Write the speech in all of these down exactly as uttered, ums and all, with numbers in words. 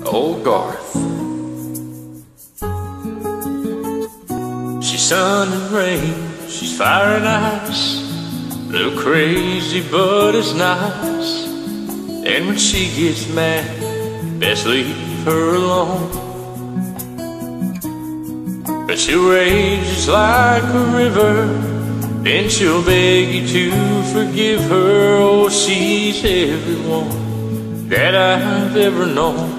old Garth. She's sun and rain, she's fire and ice, a little crazy but it's nice. And when she gets mad, best leave her alone. But she'll rage just like a river, then she'll beg you to forgive her. Oh, she's everyone that I've ever known.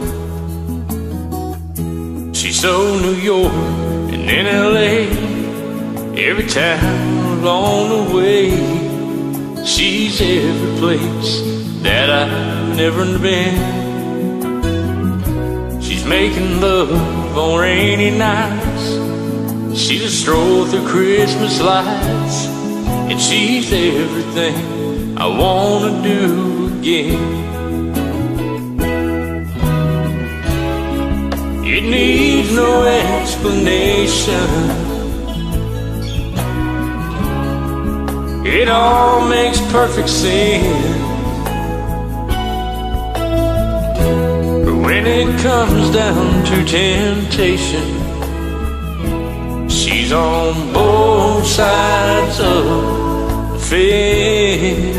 She's so New York and then L A, every town along the way. She's every place that I've never been. She's making love on rainy nights, she's a stroll through Christmas lights, and she's everything I wanna do again. It needs no explanation, it all makes perfect sense. But when it comes down to temptation, she's on both sides of the fence.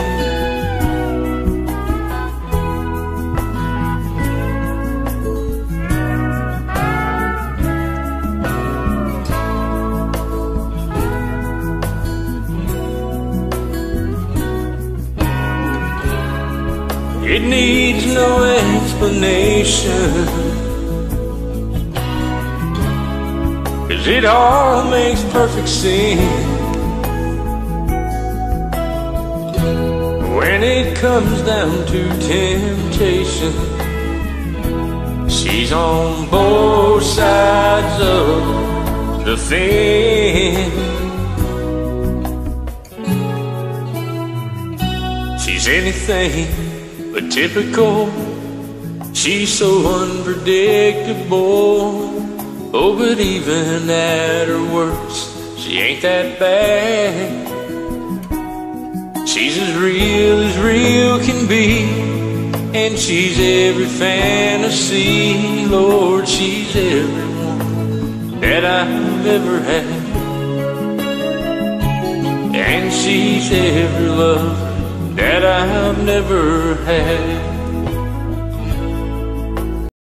It needs no explanation, 'cause it all makes perfect sense. When it comes down to temptation, she's on both sides of the fence. She's anything but typical, she's so unpredictable. Oh, but even at her worst, she ain't that bad. She's as real as real can be, and she's every fantasy. Lord, she's everyone that I've ever had, and she's every love that I've never had.